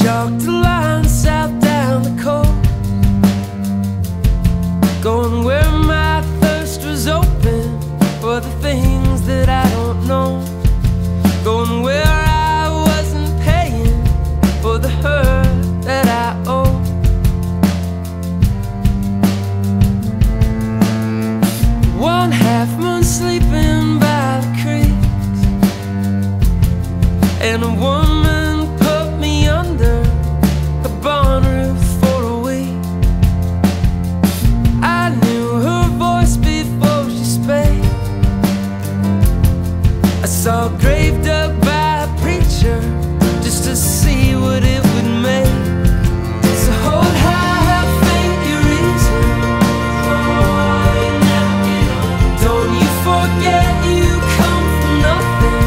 chalked a line south down the coast, going where my thirst was open for the things that I don't know, going where I wasn't paying for the hurt that I owe. One half moon sleeping by the creeks, and a woman put me under a barn roof for a week. I knew her voice before she spake. I saw a grave dug by a preacher just to see what it would make. So hold high, have faith, your reason. Don't you forget you come from nothing.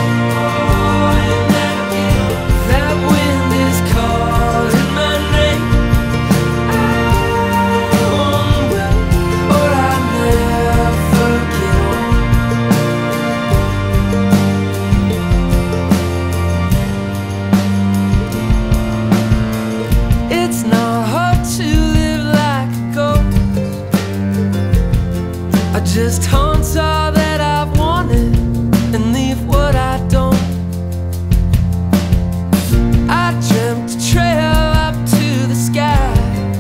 That wind is calling my name. I won't wait, or I'll never get on. It's not hard to live like a ghost. I just haunt all that I've wanted and leave what I don't. I dreamt a trail up to the sky,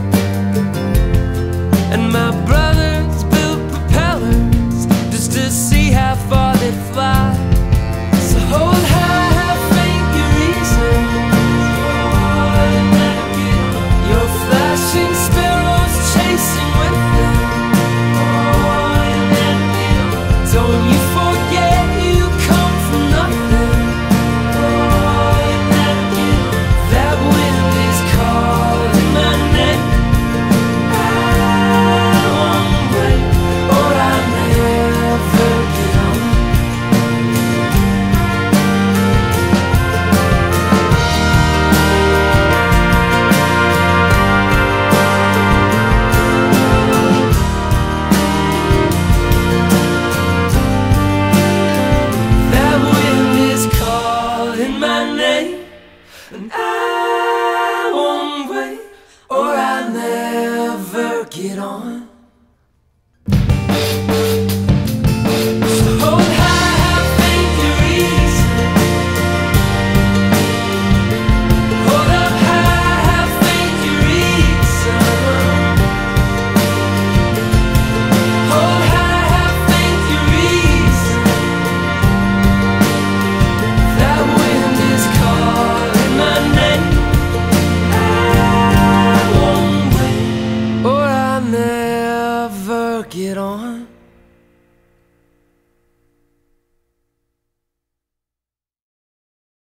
and my brothers built propellers just to see how far they'd fly. So hold high, have faith, your reason. Your flashing sparrows chasing with them. Don't you forget you come from nothing. That wind is calling my name. I won't wait, or I'll never get on. That wind is calling my name, and I won't wait, or I'll never get on. So hold high, have faith, your reason. Hold up high, have faith, your reason. Hold high, have faith, your reason. That wind is calling my name. I won't wait, or I'll never get on.